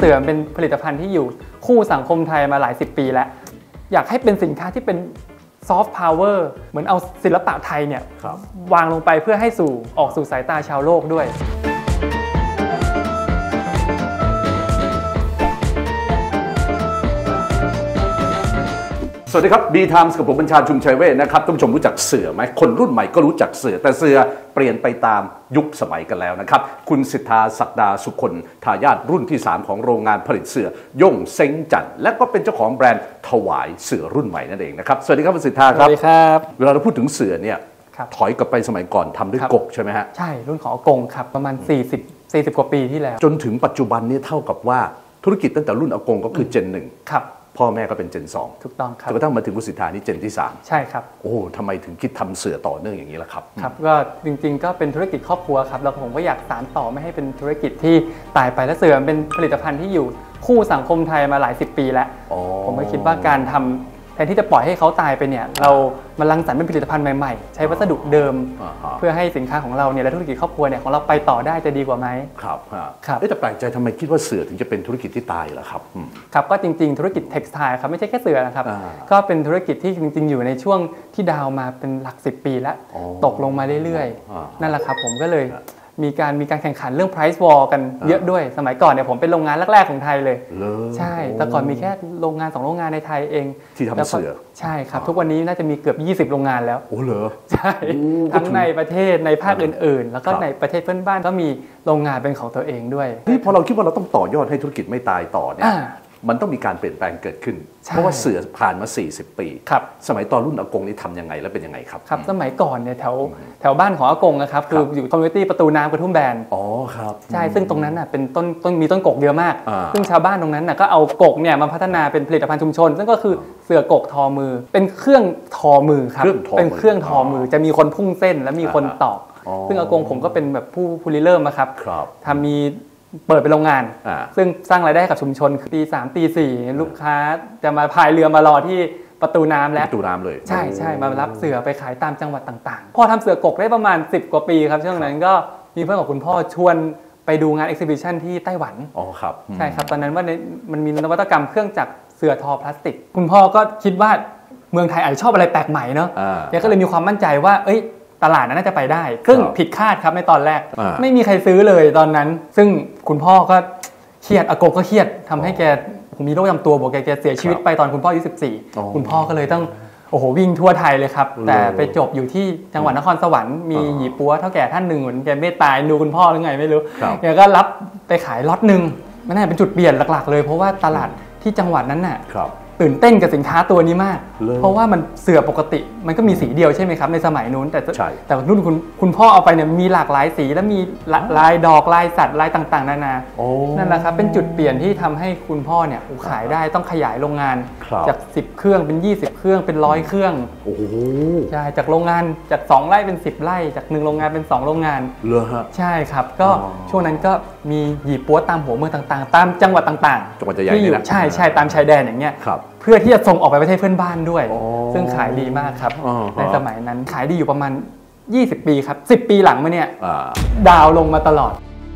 สือเป็นผลิตภัณฑ์ที่อยู่คู่สังคมไทยมาหลาย10 ปีแล้วอยากให้เป็นสินค้าที่เป็นซอฟต์พาวเวอร์เหมือนเอาศิลปะไทยเนี่ยวางลงไปเพื่อให้ออกสู่สายตาชาวโลกด้วยสวัสดีครับ B-Times กับผมบัญชาชุมชัยเวชนะครับท่านผู้ชมรู้จักเสือไหมคนรุ่นใหม่ก็รู้จักเสือแต่เสือเปลี่ยนไปตามยุคสมัยกันแล้วนะครับคุณสิทธาศักดาสุคนทายาทรุ่นที่3ของโรงงานผลิตเสือย่งเซ้งจันทร์และก็เป็นเจ้าของแบรนด์ถวายเสือรุ่นใหม่นั่นเองนะครับสวัสดีครับคุณสิทธาครับสวัสดีครับเวลาเราพูดถึงเสือเนี่ยถอยกลับไปสมัยก่อนทำด้วยกกใช่ไหมฮะใช่รุ่นของอากงครับประมาณ40 กว่าปีที่แล้วจนถึงปัจจุบันนี้เท่ากับว่าธุรกิจตั้งแต่รุ่นอากงก็คือเจน1 ครับพ่อแม่ก็เป็นเจน2 ถูกต้องครับจนกระทั่งมาถึงคุณสิทธานี่เจนที่3 ใช่ครับโอ้ทำไมถึงคิดทำเสือต่อเนื่องอย่างนี้ล่ะครับครับก็จริงๆก็เป็นธุรกิจครอบครัวครับแล้วผมก็อยากสานต่อไม่ให้เป็นธุรกิจที่ตายไปและเสือเป็นผลิตภัณฑ์ที่อยู่คู่สังคมไทยมาหลาย10 ปีแล้วผมก็คิดว่าการทำแทนที่จะปล่อยให้เขาตายไปเนี่ยเรามารังสรรค์เป็นผลิตภัณฑ์ใหม่ๆใช้วัสดุเดิมเพื่อให้สินค้าของเราเนี่ยและธุรกิจครอบครัวเนี่ยของเราไปต่อได้จะดีกว่าไหมครับแต่แปลกใจทำไมคิดว่าเสือถึงจะเป็นธุรกิจที่ตายล่ะครับครับก็จริงๆธุรกิจเท็กซ์ไทล์ครับไม่ใช่แค่เสือนะครับก็เป็นธุรกิจที่จริงๆอยู่ในช่วงที่ดาวมาเป็นหลัก10 ปีแล้วตกลงมาเรื่อยๆนั่นแหละครับผมก็เลยมีการแข่งขันเรื่อง price war กันเยอะด้วยสมัยก่อนเนี่ยผมเป็นโรงงานแรกๆของไทยเลยใช่แต่ก่อนมีแค่โรงงาน2 โรงงานในไทยเองที่ทำเสือใช่ครับทุกวันนี้น่าจะมีเกือบ20 โรงงานแล้วโอ้เหรอใช่ทั้งในประเทศในภาคอื่นๆแล้วก็ในประเทศเพื่อนบ้านก็มีโรงงานเป็นของตัวเองด้วยที่พอเราคิดว่าเราต้องต่อยอดให้ธุรกิจไม่ตายต่อเนี่ยมันต้องมีการเปลี่ยนแปลงเกิดขึ้นเพราะว่าเสือผ่านมา40 ปีสมัยตอนรุ่นอากงนี่ทำยังไงและเป็นยังไงครับครับสมัยก่อนเนี่ยแถวบ้านของอากงนะครับคืออยู่คอมมูนิตี้ประตูน้ำกระทุ่มแบนอ๋อครับใช่ซึ่งตรงนั้นน่ะเป็นต้นมีต้นกกเยอะมากซึ่งชาวบ้านตรงนั้นน่ะก็เอากกเนี่ยมาพัฒนาเป็นผลิตภัณฑ์ชุมชนซึ่งก็คือเสือกกทอมือเป็นเครื่องทอมือครับเป็นเครื่องทอมือจะมีคนพุ่งเส้นและมีคนตอกซึ่งอากงผมก็เป็นแบบผู้ริเริ่มนะครับทำมีเปิดเป็นโรงงานซึ่งสร้างรายได้กับชุมชนตี 3 ตี 4ลูกค้าจะมาพายเรือมารอที่ประตูน้ำแล้วประตูน้ำเลยใช่มารับเสือไปขายตามจังหวัดต่างๆพอทำเสือกกได้ประมาณ10 กว่าปีครับช่วงนั้นก็มีเพื่อนของคุณพ่อชวนไปดูงานเอ็กซิบิชันที่ไต้หวันอ๋อครับใช่ครับตอนนั้นว่ามันมีนวัตกรรมเครื่องจักรเสือทอพลาสติกคุณพ่อก็คิดว่าเมืองไทยอาจจะชอบอะไรแปลกใหม่เนาะแกก็เลยมีความมั่นใจว่าตลาดนั้นน่าจะไปได้ซึ่งผิดคาดครับในตอนแรกไม่มีใครซื้อเลยตอนนั้นซึ่งคุณพ่อก็เครียดอากงก็เครียดทำให้แกมีโรคประจำตัวบอกแกเสียชีวิตไปตอนคุณพ่ออายุ14คุณพ่อก็เลยต้องวิ่งทั่วไทยเลยครับแต่ไปจบอยู่ที่จังหวัดนครสวรรค์มีหยีปัวเท่าแก่ท่านหนึ่งเหมือนแกเมตตาดูคุณพ่อหรือไงไม่รู้แกก็รับไปขายล็อตนึงมันน่าเป็นจุดเปลี่ยนหลักๆเลยเพราะว่าตลาดที่จังหวัดนั้นน่ะตื่นเต้นกับสินค้าตัวนี้มากเพราะว่ามันเสือปกติมันก็มีสีเดียวใช่ไหมครับในสมัยนู้นแต่รุ่นคุณพ่อเอาไปเนี่ยมีหลากหลายสีและมีลายดอกลายสัตว์ลายต่างๆนานานั่นแหละครับเป็นจุดเปลี่ยนที่ทำให้คุณพ่อเนี่ยขายได้ต้องขยายโรงงานจาก10 เครื่องเป็น20 เครื่องเป็น100 เครื่องใช่จากโรงงานจาก2 ไร่เป็น10 ไร่จาก1 โรงงานเป็น2 โรงงานใช่ครับก็ช่วงนั้นก็มีหยีปัวตามหัวเมืองต่างๆตามจังหวัดต่างๆที่อยู่ใช่ตามชายแดนอย่างเงี้ยเพื่อที่จะส่งออกไปประเทศเพื่อนบ้านด้วยซึ่งขายดีมากครับในสมัยนั้นขายดีอยู่ประมาณ20 ปีครับ10 ปีหลังมาเนี่ยดาวลงมาตลอด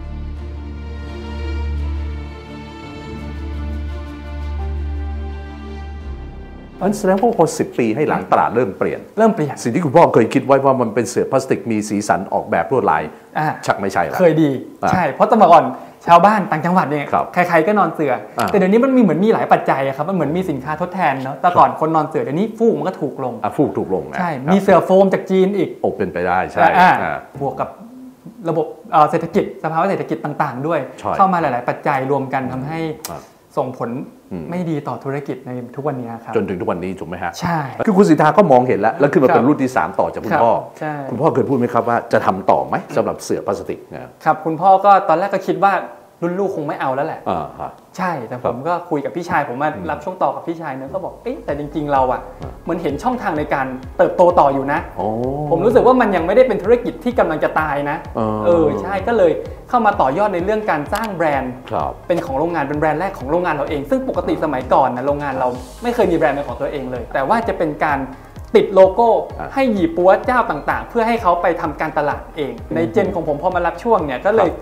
อันแสดงว่าพอ10 ปีให้หลังตลาดเริ่มเปลี่ยนสิ่งที่คุณพ่อเคยคิดไว้ว่ามันเป็นเสือพลาสติกมีสีสันออกแบบลวดลายชักไม่ใช่แล้วเคยดีใช่เพราะสมัยก่อนชาวบ้านต่างจังหวัดเนี่ยใครๆก็นอนเสือแต่เดี๋ยวนี้มันมีเหมือนมีหลายปัจจัยครับมันเหมือนมีสินค้าทดแทนเนาะแต่ก่อนคนนอนเสือเดี๋ยวนี้ฟูกมันก็ถูกลงฟูกถูกลงใช่มีเสือโฟมจากจีนอีกเป็นไปได้ใช่บวกกับระบบเศรษฐกิจสภาวะเศรษฐกิจต่างๆด้วยเข้ามาหลายๆปัจจัยรวมกันทำให้ส่งผลไม่ดีต่อธุรกิจในทุกวันนี้ครับจนถึงทุกวันนี้ถูกไหมฮะใช่คือคุณสิทธาก็มองเห็นแล้วขึ้นมาเป็นรุ่นที่3ต่อจากคุณพ่อคุณพ่อเคยพูดไหมครับว่าจะทำต่อไหมสำหรับเสือพลาสติกครับคุณพ่อก็ตอนแรกก็คิดว่ารุ่นลูกคงไม่เอาแล้วแหละใช่แต่ผมก็คุยกับพี่ชายผมมารับช่วงต่อกับพี่ชายเนี่ยก็บอกแต่จริงๆเราเหมือนเห็นช่องทางในการเติบโตต่ออยู่นะผมรู้สึกว่ามันยังไม่ได้เป็นธุรกิจที่กำลังจะตายนะใช่ก็เลยเข้ามาต่อยอดในเรื่องการสร้างแบรนด์เป็นของโรงงานเป็นแบรนด์แรกของโรงงานเราเองซึ่งปกติสมัยก่อนนะโรงงานเราไม่เคยมีแบรนด์เป็นของตัวเองเลยแต่ว่าจะเป็นการติดโลโก้ให้หยีปัวเจ้าต่างๆเพื่อให้เขาไปทำการตลาดเองในเจนของผมพอมารับช่วงเนี่ยก็เลย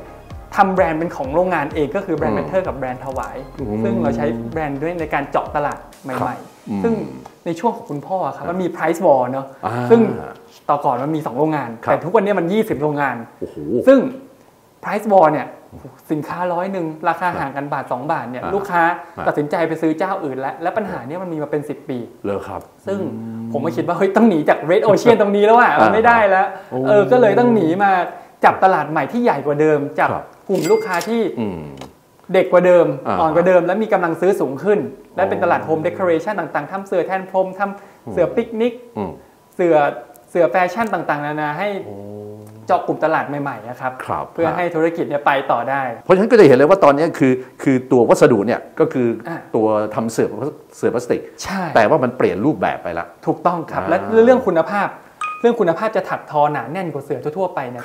ทำแบรนด์เป็นของโรงงานเองก็คือแบรนด์เมเทอร์กับแบรนด์ถวายซึ่งเราใช้แบรนด์ด้วยในการเจาะตลาดใหม่ๆซึ่งในช่วงของคุณพ่อครับมันมี price war เนาะซึ่งต่อก่อนมันมี2โรงงานแต่ทุกวันนี้มัน20โรงงานซึ่ง price war เนี่ยสินค้า100ราคาห่างกันบาท2บาทเนี่ยลูกค้าตัดสินใจไปซื้อเจ้าอื่นและปัญหานี้มันมีมาเป็น10ปีเลยครับซึ่งผมก็คิดว่าเฮ้ยต้องหนีจาก Red Ocean ตรงนี้แล้วอ่ะมันไม่ได้แล้วก็เลยต้องหนีมาจับตลาดใหม่ที่ใหญ่กว่าเดิมจับกลุ่มลูกค้าที่เด็กกว่าเดิมอ่อนกว่าเดิมและมีกำลังซื้อสูงขึ้นและเป็นตลาดโฮมเดคอเรชันต่างๆทำเสื่อแทนพรมทำเสื่อปิกนิกเสื่อแฟชั่นต่างๆนานาให้เจาะกลุ่มตลาดใหม่ๆนะครับเพื่อให้ธุรกิจเนี่ยไปต่อได้เพราะฉะนั้นก็จะเห็นเลยว่าตอนนี้คือตัววัสดุเนี่ยก็คือตัวทำเสื่อพลาสติกแต่ว่ามันเปลี่ยนรูปแบบไปแล้วถูกต้องครับและเรื่องคุณภาพจะถักทอหนาแน่นกว่าเสื่อทั่วๆไปเนี่ย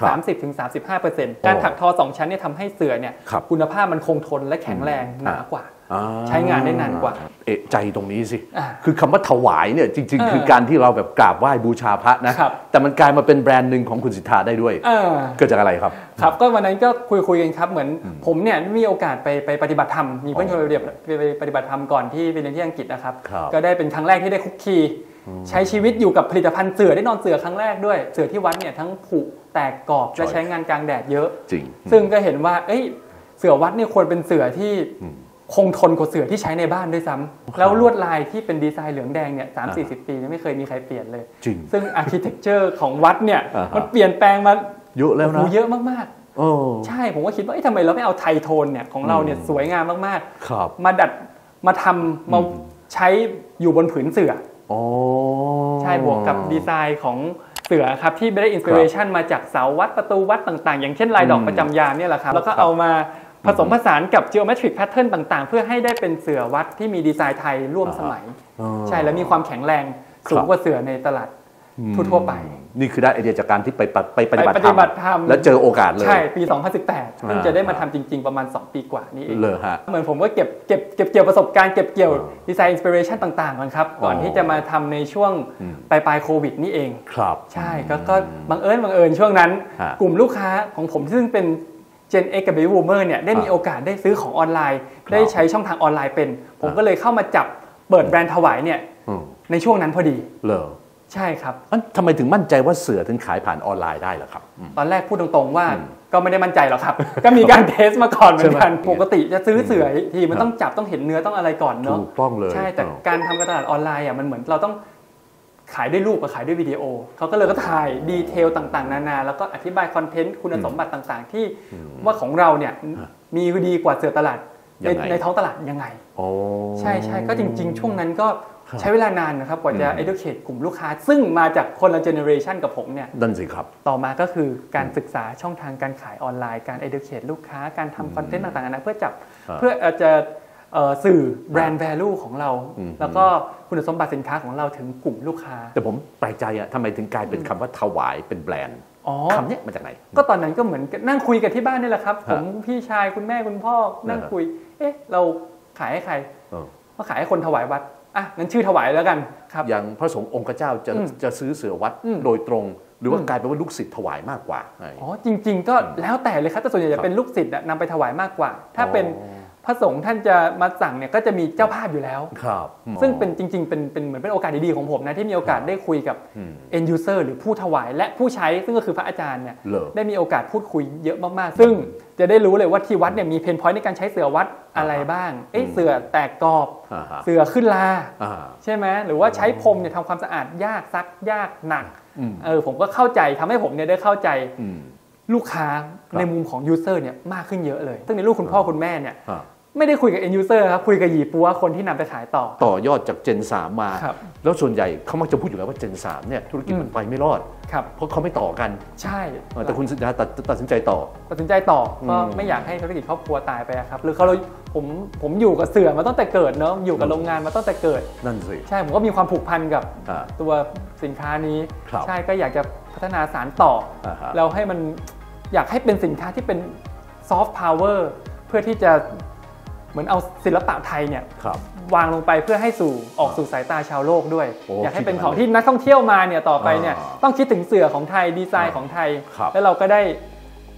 30-35%การถักทอ2ชั้นเนี่ยทำให้เสื่อเนี่ยคุณภาพมันคงทนและแข็งแรงหนากว่าใช้งานได้นานกว่าใจตรงนี้สิคือคำว่าถวายเนี่ยจริงๆคือการที่เราแบบกราบไหว้บูชาพระนะแต่มันกลายมาเป็นแบรนด์หนึ่งของคุณสิทธาได้ด้วยเกิดจากอะไรครับครับก็วันนั้นก็คุยกันครับเหมือนผมเนี่ยมีโอกาสไปปฏิบัติธรรมมีเพื่อนชวนไปปฏิบัติธรรมก่อนที่ไปเรียนที่อังกฤษนะครับก็ได้เป็นครั้งแรกที่ได้คุกคีใช้ชีวิตอยู่กับผลิตภัณฑ์เสื่อได้นอนเสื่อครั้งแรกด้วยเสื่อที่วัดเนี่ยทั้งผุแตกกรอบและใช้งานกลางแดดเยอะจริงซึ่งก็เห็นว่าเสื่อวัดเนี่ยควรเป็นเสื่อที่คงทนกว่าเสื่อที่ใช้ในบ้านด้วยซ้ำแล้วลวดลายที่เป็นดีไซน์เหลืองแดงเนี่ย30-40 ปีไม่เคยมีใครเปลี่ยนเลยซึ่งอาร์คิเทคเจอร์ของวัดเนี่ยมันเปลี่ยนแปลงมาเยอะแล้วนะเยอะมากๆใช่ผมก็คิดว่าทำไมเราไม่เอาไทโทนเนี่ยของเราเนี่ยสวยงามมากๆมาดัดมาทำมาใช้อยู่บนผืนเสื่อใช่บวกกับดีไซน์ของเสือครับที่ได้อินสปิเรชันมาจากเสาวัดประตูวัดต่างๆอย่างเช่นลายดอกประจำยามเนี่ยแหละครับแล้วก็เอามาผสมผสานกับ geometric pattern ต่างๆเพื่อให้ได้เป็นเสือวัดที่มีดีไซน์ไทยร่วมสมัยใช่แล้วมีความแข็งแรงสูงกว่าเสือในตลาดทั่วไปนี่คือได้ไอเดียจากการที่ไปปฏิบัติธรรมแล้วเจอโอกาสเลยใช่ปี2018ซึ่งจะได้มาทำจริงๆประมาณ2ปีกว่านี้เองเลยฮะเหมือนผมก็เก็บเกี่ยวประสบการณ์เก็บเกี่ยวดีไซน์อินสปิเรชันต่างๆกันครับก่อนที่จะมาทำในช่วงปลายโควิดนี่เองครับใช่ก็บังเอิญช่วงนั้นกลุ่มลูกค้าของผมซึ่งเป็น Gen X กับ Baby Boomer เนี่ยได้มีโอกาสได้ซื้อของออนไลน์ได้ใช้ช่องทางออนไลน์เป็นผมก็เลยเข้ามาจับเปิดแบรนด์ถวายเนี่ยในช่วงนั้นพอดีใช่ครับทำไมถึงมั่นใจว่าเสือถึงขายผ่านออนไลน์ได้ล่ะครับตอนแรกพูดตรงๆว่าก็ไม่ได้มั่นใจหรอกครับก็มีการเทสมาก่อนเหมือนกันปกติจะซื้อเสือทีมันต้องจับต้องเห็นเนื้อต้องอะไรก่อนเนาะถูกต้องเลยใช่แต่การทำการตลาดออนไลน์มันเหมือนเราต้องขายด้วยรูปกับขายด้วยวิดีโอเขาก็เลยก็ถ่ายดีเทลต่างๆนานาแล้วก็อธิบายคอนเทนต์คุณสมบัติต่างๆที่ว่าของเราเนี่ยมีดีกว่าเสือตลาดในท้องตลาดยังไงใช่ก็จริงๆช่วงนั้นก็ใช้เวลานานนะครับกว่าจะ educate กลุ่มลูกค้าซึ่งมาจากคนละ generation กับผมเนี่ยนั่นสิครับต่อมาก็คือการศึกษาช่องทางการขายออนไลน์การ educate ลูกค้าการทำคอนเทนต์ต่างๆนะเพื่อจะสื่อแบรนด์ value ของเราแล้วก็คุณสมบัติสินค้าของเราถึงกลุ่มลูกค้าแต่ผมแปลกใจทำไมถึงกลายเป็นคำว่าถวายเป็นแบรนด์คำนี้มาจากไหนก็ตอนนั้นก็เหมือนนั่งคุยกันที่บ้านนี่แหละครับผมพี่ชายคุณแม่คุณพ่อนั่งคุยเราขายให้ใครก็ขายให้คนถวายวัดงั้นชื่อถวายแล้วกันครับอย่างพระสงฆ์องค์เจ้าจะซื้อเสือวัดโดยตรงหรือว่ากลายเป็นว่าลูกศิษย์ถวายมากกว่าจริงๆก็แล้วแต่เลยครับแต่ส่วนใหญ่จะเป็นลูกศิษย์นำไปถวายมากกว่าถ้าเป็นพระสงฆ์ท่านจะมาสั่งเนี่ยก็จะมีเจ้าภาพอยู่แล้วซึ่งเป็นจริงๆเป็นเหมือนเป็นโอกาสดีๆของผมนะที่มีโอกาสได้คุยกับ end user หรือผู้ถวายและผู้ใช้ซึ่งก็คือพระอาจารย์เนี่ยได้มีโอกาสพูดคุยเยอะมากๆซึ่งจะได้รู้เลยว่าที่วัดเนี่ยมีเพนพอยต์ในการใช้เสื่อวัดอะไรบ้างเสื่อแตกกรอบเสื่อขึ้นลาใช่ไหมหรือว่าใช้พรมเนี่ยทำความสะอาดยากซักยากหนักผมก็เข้าใจทำให้ผมเนี่ยได้เข้าใจลูกค้าในมุมของ user เนี่ยมากขึ้นเยอะเลยซึ่งในลูกคุณพ่อคุณแม่เนี่ยไม่ได้คุยกับ end user ครับคุยกับหยีปัวคนที่นำไปขายต่อยอดจาก Gen 3 มาแล้วส่วนใหญ่เขามักจะพูดอยู่แล้วว่า Gen 3 เนี่ยธุรกิจมันไปไม่รอดเพราะเขาไม่ต่อกันใช่แต่คุณตัดสินใจต่อก็ไม่อยากให้ธุรกิจครอบครัวตายไปครับหรือผมอยู่กับเสือมาตั้งแต่เกิดเนาะอยู่กับโรงงานมาตั้งแต่เกิดนั่นสิใช่ผมก็มีความผูกพันกับตัวสินค้านี้ใช่ก็อยากจะพัฒนาสารต่อแล้วให้มันอยากให้เป็นสินค้าที่เป็นซอฟต์พาวเวอร์เพื่อที่จะเหมือนเอาศิลปะไทยเนี่ยวางลงไปเพื่อให้ออกสู่สายตาชาวโลกด้วยอยากให้เป็นของที่นักท่องเที่ยวมาเนี่ยต่อไปเนี่ยต้องคิดถึงเสื่อของไทยดีไซน์ของไทยแล้วเราก็ได้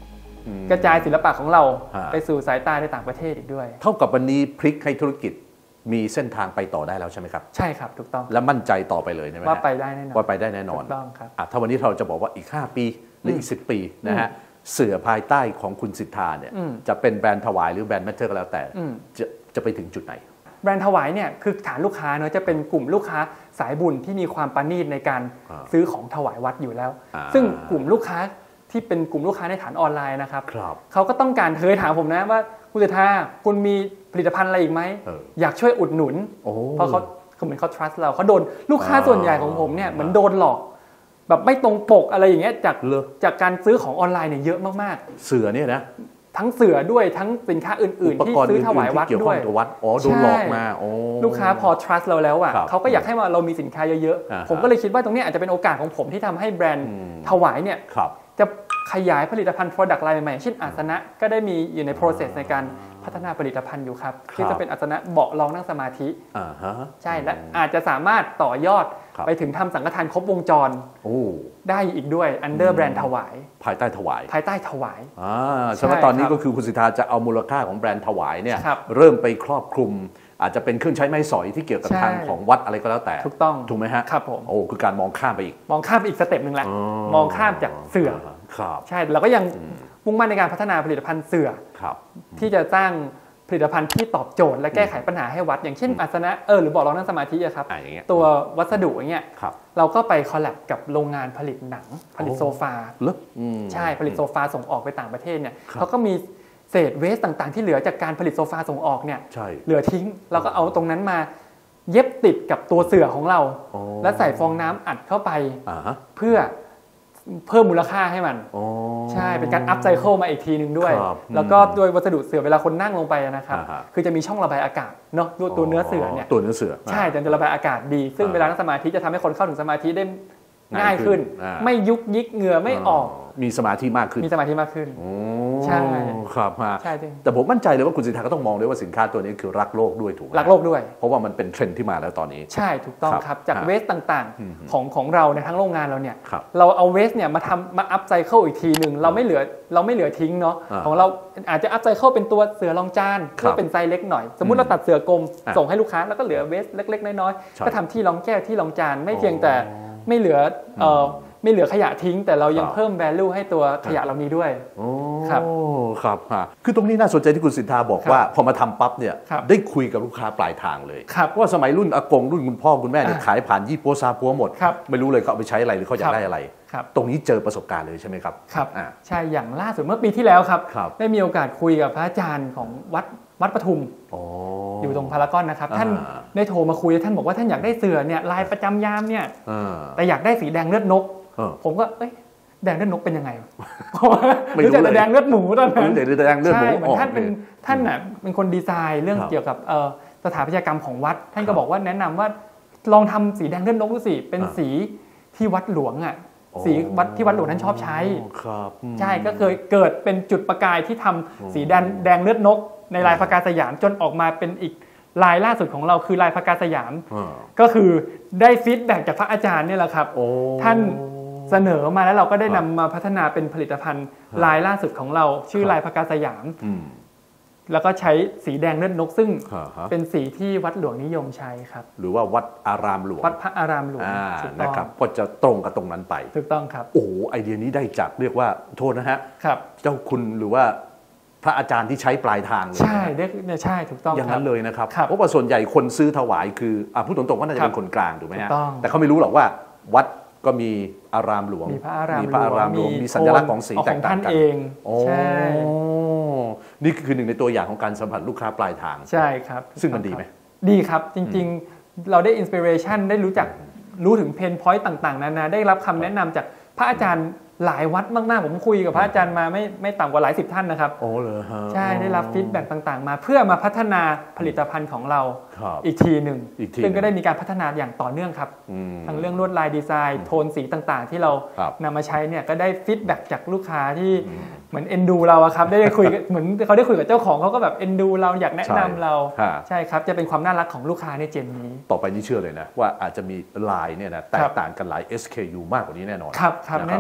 กระจายศิลปะของเราไปสู่สายตาในต่างประเทศอีกด้วยเท่ากับวันนี้พลิกให้ธุรกิจมีเส้นทางไปต่อได้แล้วใช่ไหมครับใช่ครับถูกต้องและมั่นใจต่อไปเลยใช่ไหมว่าไปได้แน่นอนว่าไปได้แน่นอนถูกต้องครับถ้าวันนี้เราจะบอกว่าอีก5ปีหรืออีก10ปีนะฮะเสือภายใต้ของคุณสิทธาเนี่ยจะเป็นแบรนด์ถวายหรือแบรนด์แมทเทอร์ก็แล้วแต่จะไปถึงจุดไหนแบรนด์ถวายเนี่ยคือฐานลูกค้าเนาะจะเป็นกลุ่มลูกค้าสายบุญที่มีความปานีตในการซื้อของถวายวัดอยู่แล้วซึ่งกลุ่มลูกค้าที่เป็นกลุ่มลูกค้าในฐานออนไลน์นะครับเขาก็ต้องการเคยถามผมนะว่าคุณสิทธาคุณมีผลิตภัณฑ์อะไรอีกไหมอยากช่วยอุดหนุนเพราะเขาเหมือนเขา trust เราเขาโดนลูกค้าส่วนใหญ่ของผมเนี่ยเหมือนโดนหลอกแบบไม่ตรงปกอะไรอย่างเงี้ยจากการซื้อของออนไลน์เนี่ยเยอะมากๆเสือเนี่ยนะทั้งเสือด้วยทั้งสินค้าอื่นๆที่ซื้อถวายวัดด้วยโดนหลอกมาลูกค้าพอ trust เราแล้วอ่ะเขาก็อยากให้เรามีสินค้าเยอะๆผมก็เลยคิดว่าตรงนี้อาจจะเป็นโอกาสของผมที่ทำให้แบรนด์ถวายเนี่ยจะขยายผลิตภัณฑ์ product line ใหม่ๆเช่นอาสนะก็ได้มีอยู่ใน process ในการพัฒนาผลิตภัณฑ์อยู่ครับที่จะเป็นอาสนะเบาะรองนั่งสมาธิใช่และอาจจะสามารถต่อยอดไปถึงทำสังฆทานครบวงจรได้อีกด้วย under แบรนด์ถวายภายใต้ถวายฉะนั้นตอนนี้ก็คือคุณสิทธาจะเอามูลค่าของแบรนด์ถวายเนี่ยเริ่มไปครอบคลุมอาจจะเป็นเครื่องใช้ไม้สอยที่เกี่ยวกับทางของวัดอะไรก็แล้วแต่ถูกต้องถูกไหมฮะครับผมคือการมองข้ามไปอีกสเต็ปนึงแหละมองข้ามจากเสื่อใช่เราก็ยังมุ่งมั่นในการพัฒนาผลิตภัณฑ์เสื่อที่จะสร้างผลิตภัณฑ์ที่ตอบโจทย์และแก้ไขปัญหาให้วัดอย่างเช่นอาสนะหรือเบาะรองนั่งสมาธิอะครับตัววัสดุอย่างเงี้ยเราก็ไปคอลแลบกับโรงงานผลิตหนังผลิตโซฟาใช่ผลิตโซฟาส่งออกไปต่างประเทศเนี่ยเขาก็มีเศษเวสต่างๆที่เหลือจากการผลิตโซฟาส่งออกเนี่ยเหลือทิ้งเราก็เอาตรงนั้นมาเย็บติดกับตัวเสื่อของเราและใส่ฟองน้ำอัดเข้าไปเพื่อเพิ่มมูลค่าให้มันใช่เป็นการอัพไซเคิลมาอีกทีนึงด้วยแล้วก็โดยวัสดุเสื่อเวลาคนนั่งลงไปนะครับคือจะมีช่องระบายอากาศเนาะด้วยตัวเนื้อเสื่อเนี่ยใช่จะระบายอากาศดีซึ่งเวลานั่งสมาธิจะทำให้คนเข้าถึงสมาธิได้ง่ายขึ้นไม่ยุกยิกเหงื่อไม่ออกมีสมาธิมากขึ้นใช่ครับใช่แต่ผมมั่นใจเลยว่าคุณสิทธาก็ต้องมองด้วยว่าสินค้าตัวนี้คือรักโลกด้วยถูกไหมรักโลกด้วยเพราะว่ามันเป็นเทรนด์ที่มาแล้วตอนนี้ใช่ถูกต้องครับจากเวสต่างๆของเราในทั้งโรงงานเราเนี่ยเราเอาเวสเนี่ยมาอัพไซเคิลอีกทีนึงเราไม่เหลือทิ้งเนาะของเราอาจจะอัพไซเคิลเป็นตัวเสือรองจานเพื่อเป็นไซส์เล็กหน่อยสมมุติเราตัดเสือกลมส่งให้ลูกค้าแล้วก็เหลือเวสเล็กๆน้อยๆก็ทำที่รองแก้วที่รองจานไม่เพียงแต่ไม่เหลือขยะทิ้งแต่เรายังเพิ่ม value ให้ตัวขยะเหล่านี้ด้วยครับคือตรงนี้น่าสนใจที่คุณสิทธาบอกว่าพอมาทำปั๊บเนี่ยได้คุยกับลูกค้าปลายทางเลยว่าสมัยรุ่นอากงรุ่นคุณพ่อคุณแม่เนี่ยขายผ่านยี่ปัวซาปัวหมดไม่รู้เลยเขาเอาไปใช้อะไรหรือเขาอยากได้อะไรตรงนี้เจอประสบการณ์เลยใช่ไหมครับครับใช่อย่างล่าสุดเมื่อปีที่แล้วครับได้มีโอกาสคุยกับพระอาจารย์ของวัดปทุมอยู่ตรงพารากอนนะครับท่านได้โทรมาคุยท่านบอกว่าท่านอยากได้เสื่อเนี่ยลายประจำยามเนี่ยแต่อยากได้สีแดงเลือดนกผมก็แดงเลือดนกเป็นยังไงไม่รู้เลยแดงเลือดหมูตอนนั้นแดงเลือดหมูเหมือนท่านน่ะเป็นคนดีไซน์เรื่องเกี่ยวกับสถาปัตยกรรมของวัดท่านก็บอกว่าแนะนำว่าลองทำสีแดงเลือดนกดูสิเป็นสีที่วัดหลวงอ่ะสีวัดที่วัดหลวงท่านชอบใช้ใช่ก็เคยเกิดเป็นจุดประกายที่ทำสีแดงเลือดนกในลายพระกาสยามจนออกมาเป็นอีกลายล่าสุดของเราคือลายพระกาสยามก็คือได้ฟีดแบ็กจากพระอาจารย์เนี่ยแหละครับท่านเสนอมาแล้วเราก็ได้นำมาพัฒนาเป็นผลิตภัณฑ์ลายล่าสุดของเราชื่อลายพระกาสยามแล้วก็ใช้สีแดงเลือดนกซึ่งเป็นสีที่วัดหลวงนิยมใช้ครับหรือว่าวัดอารามหลวงวัดพระอารามหลวงนะครับก็จะตรงกับตรงนั้นไปถูกต้องครับไอเดียนี้ได้จากเรียกว่าโทษนะฮะเจ้าคุณหรือว่าพระอาจารย์ที่ใช้ปลายทางเลยใช่ใช่ถูกต้องอย่างนั้นเลยนะครับเพราะว่าส่วนใหญ่คนซื้อถวายคือพูดตรงๆว่าน่าจะเป็นคนกลางถูกไหมฮะแต่เขาไม่รู้หรอกว่าวัดก็มีอารามหลวงมีพระอารามหลวงมีสัญลักษณ์ของสีแตกต่างกันใช่นี่คือหนึ่งในตัวอย่างของการสัมผัสลูกค้าปลายทางใช่ครับซึ่งมันดีไหมดีครับจริงๆเราได้อินสปิเรชันได้รู้ถึงเพนพอยต์ต่างๆนานาได้รับคำแนะนำจากพระอาจารย์หลายวัดมากๆผมคุยกับพระอาจารย์มาไม่ต่ำกว่าหลายสิบท่านนะครับเหรอฮะใช่ได้รับฟีดแบ็กต่างๆมาเพื่อมาพัฒนาผลิตภัณฑ์ของเราอีกทีหนึ่งซึ่งก็ได้มีการพัฒนาอย่างต่อเนื่องครับทั้งเรื่องลวดลายดีไซน์โทนสีต่างๆที่เรานำมาใช้เนี่ยก็ได้ฟีดแบ็กจากลูกค้าที่เหมือนเอ็นดูเราครับได้คุยเหมือนเขาได้คุยกับเจ้าของเขาก็แบบเอ็นดูเราอยากแนะนำเราใช่ครับจะเป็นความน่ารักของลูกค้าในเจนนี้ต่อไปนี้เชื่อเลยนะว่าอาจจะมีลายเนี่ยนะแตกต่างกันหลาย SKU มากกว่านี้แน่นอนครับแน่นอน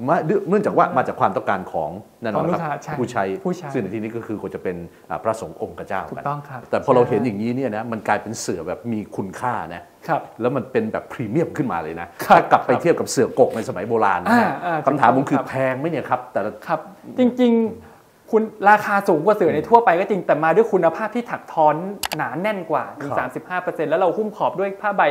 เนื่องจากว่ามาจากความต้องการของแน่นอนครับผู้ใช้ซึ่งในที่นี้ก็คือควรจะเป็นพระสงฆ์องค์เจ้าถูกต้องครับแต่พอเราเห็นอย่างนี้เนี่ยนะมันกลายเป็นเสื่อแบบมีคุณค่านะแล้วมันเป็นแบบพรีเมียมขึ้นมาเลยนะถ้ากลับไปเทียบกับเสื่อกกในสมัยโบราณนะคำถามผมคือแพงไหมเนี่ยครับแต่ครับจริงๆคุณราคาสูงกว่าเสื่อในทั่วไปก็จริงแต่มาด้วยคุณภาพที่ถักทอนหนาแน่นกว่าถึง 35% แล้วเราหุ้มขอบด้วยผ้าใบ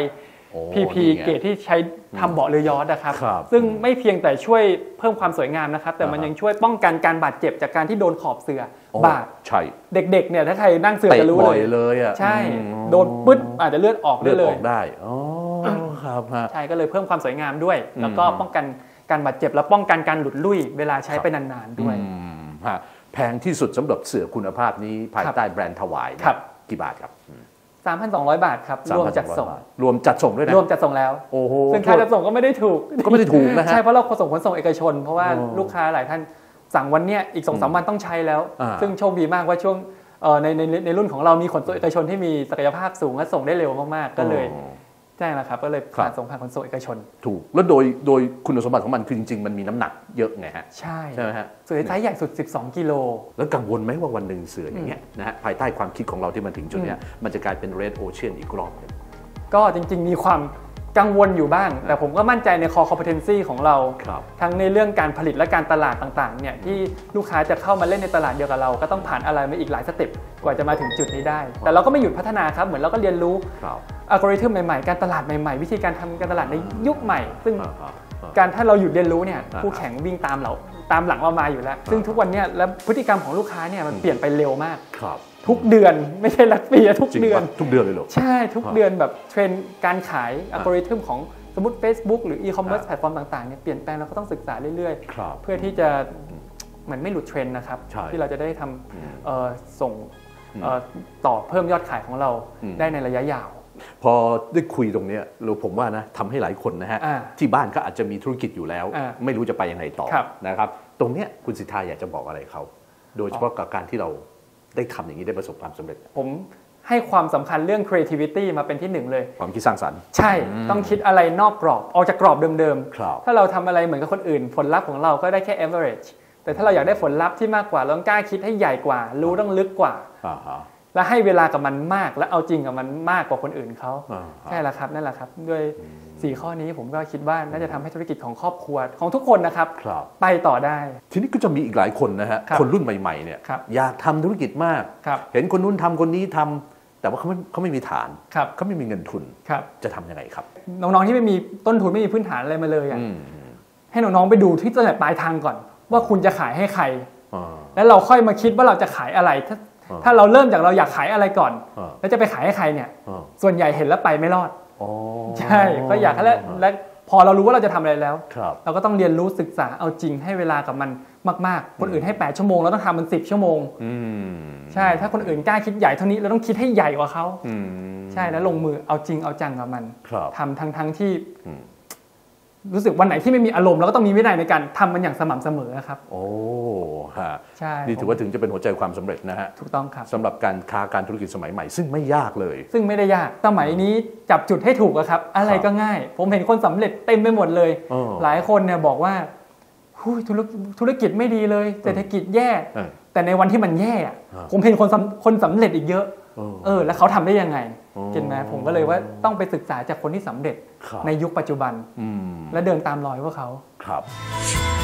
PP เกรดที่ใช้ทำเบาะเรือยอชต์นะครับซึ่งไม่เพียงแต่ช่วยเพิ่มความสวยงามนะครับแต่มันยังช่วยป้องกันการบาดเจ็บจากการที่โดนขอบเสื่อบาดใช่เด็กๆเนี่ยถ้าใครนั่งเสื่อจะรู้เลยใช่โดนปึ๊ดอาจจะเลือดออกได้เลยได้อ๋อครับใช่ก็เลยเพิ่มความสวยงามด้วยแล้วก็ป้องกันการบาดเจ็บและป้องกันการหลุดลุ่ยเวลาใช้ไปนานๆด้วยแพงที่สุดสำหรับเสื่อคุณภาพนี้ภายใต้แบรนด์ถวายกี่บาทครับ 3,200 บาทครับรวมจัดส่งรวมจัดส่งด้วยนะรวมจัดส่งแล้วโอ้โหซึ่งค่าจัดส่งก็ไม่ได้ถูกนะฮะใช่เพราะเราส่งขนส่งเอกชนเพราะว่าลูกค้าหลายท่านสั่งวันเนี้ยอีก 2-3 วันต้องใช้แล้วซึ่งโชคดีมากว่าช่วงในรุ่นของเรามีขนส่งเอกชนที่มีศักยภาพสูงและส่งได้เร็วมากๆก็เลยใช่แล้วครับก็เลยผ่านส่งผ่านขนส่งเอกชนถูกแล้วโดยคุณสมบัติของมันคือจริงๆมันมีน้ำหนักเยอะไงฮะใช่ไหมฮะเสือไซส์ใหญ่สุด12 กิโลแล้วกังวลไหมว่าวันหนึ่งเสืออย่างเงี้ยนะฮะภายใต้ความคิดของเราที่มันถึงจุดเนี้ยมันจะกลายเป็น Red Ocean อีกรอบนึงก็จริงๆมีความกังวลอยู่บ้างแต่ผมก็มั่นใจใน core competency ของเราทั้งในเรื่องการผลิตและการตลาดต่างๆเนี่ยที่ลูกค้าจะเข้ามาเล่นในตลาดเดียวกับเราก็ต้องผ่านอะไรมาอีกหลายสเต็ปกว่าจะมาถึงจุดนี้ได้แต่เราก็ไม่หยุดพัฒนาครับเหมือนเราก็เรียนรู้อัลกอริทึมใหม่ๆการตลาดใหม่ๆวิธีการทำการตลาดในยุคใหม่ซึ่งการถ้าเราหยุดเรียนรู้เนี่ยคู่แข่งวิ่งตามหลังเรามาอยู่แล้วซึ่งทุกวันนี้แล้วพฤติกรรมของลูกค้าเนี่ยมันเปลี่ยนไปเร็วมากทุกเดือนไม่ใช่ลักปีทุกเดือนเลยหรอใช่ทุกเดือนแบบเทรนด์การขายอัลกอริทึมของสมมติ Facebook หรือ e-commerce แพลตฟอร์มต่างๆเนี่ยเปลี่ยนแปลงเราก็ต้องศึกษาเรื่อยๆเพื่อที่จะมันไม่หลุดเทรนด์นะครับที่เราจะได้ทำส่งต่อเพิ่มยอดขายของเราได้ในระยะยาวพอได้คุยตรงนี้ผมว่านะทำให้หลายคนนะฮะที่บ้านก็อาจจะมีธุรกิจอยู่แล้วไม่รู้จะไปยังไงต่อนะครับตรงนี้คุณสิทธาอยากจะบอกอะไรเขาโดยเฉพาะกับการที่เราได้ทำอย่างนี้ได้ประสบความสำเร็จผมให้ความสำคัญเรื่อง creativity มาเป็นที่หนึ่งเลยความคิดสร้างสรรค์ใช่ต้องคิดอะไรนอกกรอบออกจากกรอบเดิมๆถ้าเราทำอะไรเหมือนกับคนอื่นผลลัพธ์ของเราก็ได้แค่ average แต่ถ้าเราอยากได้ผลลัพธ์ที่มากกว่าเราต้องกล้าคิดให้ใหญ่กว่ารู้ต้องลึกกว่าและให้เวลากับมันมากและเอาจริงกับมันมากกว่าคนอื่นเขาใช่แล้วครับนั่นแหละครับด้วย4ข้อนี้ผมก็คิดว่าน่าจะทำให้ธุรกิจของครอบครัวของทุกคนนะครับไปต่อได้ทีนี้ก็จะมีอีกหลายคนนะฮะคนรุ่นใหม่ๆเนี่ยอยากทำธุรกิจมากเห็นคนนู้นทำคนนี้ทำแต่ว่าเขาไม่มีฐานเขาไม่มีเงินทุนจะทำยังไงครับน้องๆที่ไม่มีต้นทุนไม่มีพื้นฐานอะไรมาเลยให้น้องๆไปดูที่ต้นปลายทางก่อนว่าคุณจะขายให้ใครแล้วเราค่อยมาคิดว่าเราจะขายอะไรถ้าเราเริ่มจากเราอยากขายอะไรก่อนแล้วจะไปขายให้ใครเนี่ยส่วนใหญ่เห็นแล้วไปไม่รอดใช่ก็อยากและพอเรารู้ว่าเราจะทำอะไรแล้วเราก็ต้องเรียนรู้ศึกษาเอาจริงให้เวลากับมันมากๆคนอื่นให้8 ชั่วโมงเราต้องทำมัน10 ชั่วโมงใช่ถ้าคนอื่นกล้าคิดใหญ่เท่านี้เราต้องคิดให้ใหญ่กว่าเขาใช่แล้วลงมือเอาจริงเอาจังกับมันทำทั้งที่รู้สึกวันไหนที่ไม่มีอารมณ์เราก็ต้องมีวินัยในการทำมันอย่างสม่ำเสมอครับโอ้ฮะใช่นี่ถือว่าถึงจะเป็นหัวใจความสำเร็จนะฮะถูกต้องครับสำหรับการค้าการธุรกิจสมัยใหม่ซึ่งไม่ยากเลยซึ่งไม่ได้ยากสมัยนี้จับจุดให้ถูกครับอะไรก็ง่ายผมเห็นคนสำเร็จเต็มไปหมดเลยหลายคนเนี่ยบอกว่าธุรกิจไม่ดีเลยเศรษฐกิจแย่แต่ในวันที่มันแย่ผมเห็นคนสำเร็จอีกเยอะแล้วเขาทำได้ยังไงเห็นไหมผมก็เลยว่าต้องไปศึกษาจากคนที่สำเร็จในยุคปัจจุบันและเดินตามรอยพวกเขาครับ